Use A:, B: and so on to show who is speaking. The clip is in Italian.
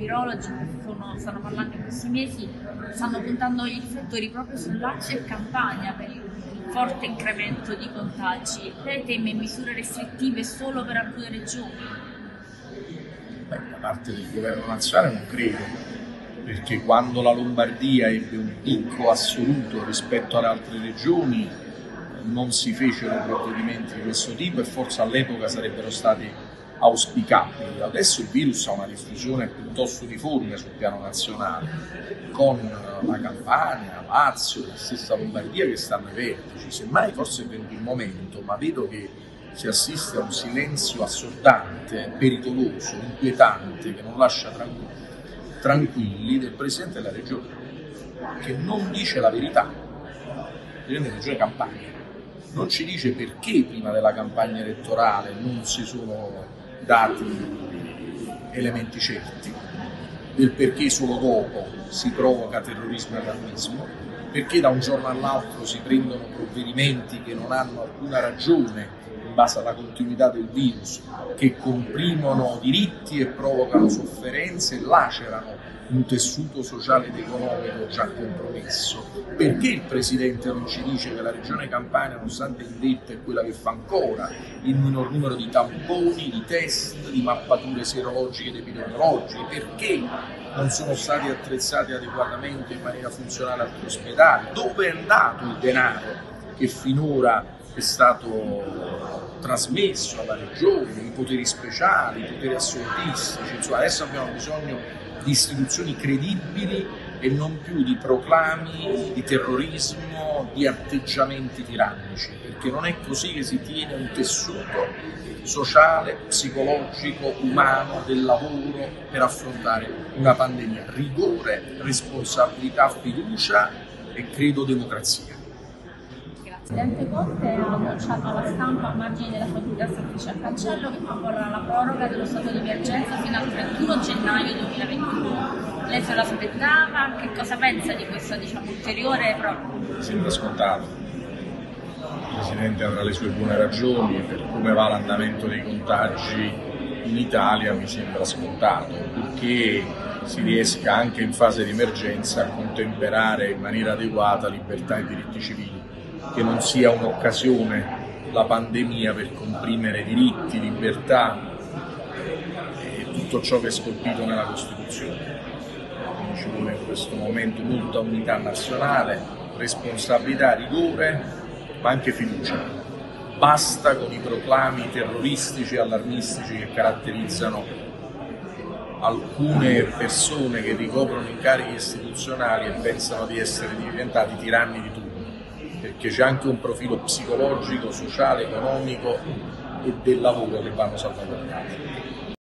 A: virologi che stanno parlando in questi mesi stanno puntando gli riflettori proprio su Lazio e Campania per il forte incremento di contagi. Lei teme misure restrittive solo per alcune regioni?
B: Da parte del governo nazionale non credo, perché quando la Lombardia ebbe un picco assoluto rispetto alle altre regioni non si fecero provvedimenti di questo tipo e forse all'epoca sarebbero stati auspicabili. Adesso il virus ha una diffusione piuttosto difforme sul piano nazionale, con la Campania, Lazio, la stessa Lombardia che stanno ai vertici. Semmai forse è venuto il momento, ma vedo che si assiste a un silenzio assordante, pericoloso, inquietante, che non lascia tranquilli, del Presidente della Regione, che non dice la verità. Il Presidente della Regione Campania non ci dice perché prima della campagna elettorale non si sono dati elementi certi, del perché solo dopo si provoca terrorismo e allarmismo, perché da un giorno all'altro si prendono provvedimenti che non hanno alcuna ragione in base alla continuità del virus, che comprimono diritti e provocano sofferenze e lacerano un tessuto sociale ed economico già compromesso. Perché il Presidente non ci dice che la Regione Campania, nonostante indetta, è quella che fa ancora il minor numero di tamponi, di test, di mappature serologiche ed epidemiologiche? Perché non sono stati attrezzati adeguatamente in maniera funzionale altri ospedali? Dove è andato il denaro che finora è stato trasmesso alla Regione, i poteri speciali, i poteri assolutistici? Insomma, adesso abbiamo bisogno di istituzioni credibili e non più di proclami, di terrorismo, di atteggiamenti tirannici, perché non è così che si tiene un tessuto sociale, psicologico, umano, del lavoro per affrontare una pandemia. Rigore, responsabilità, fiducia e credo democrazia.
A: Il Presidente Conte ha annunciato alla stampa a margine della sua guida strattrice al cancello che proporrà la proroga dello stato di emergenza fino al 31 gennaio 2021. Lei se lo aspettava? Che cosa pensa di questa ulteriore proroga?
B: Sembra scontato. Il Presidente avrà le sue buone ragioni, per come va l'andamento dei contagi in Italia mi sembra scontato, purché si riesca anche in fase di emergenza a contemperare in maniera adeguata libertà e diritti civili, che non sia un'occasione la pandemia per comprimere diritti, libertà e tutto ciò che è scolpito nella Costituzione. Quindi ci vuole in questo momento molta unità nazionale, responsabilità, rigore, ma anche fiducia. Basta con i proclami terroristici e allarmistici che caratterizzano alcune persone che ricoprono incarichi istituzionali e pensano di essere diventati tiranni di tutto, perché c'è anche un profilo psicologico, sociale, economico e del lavoro che vanno salvaguardati.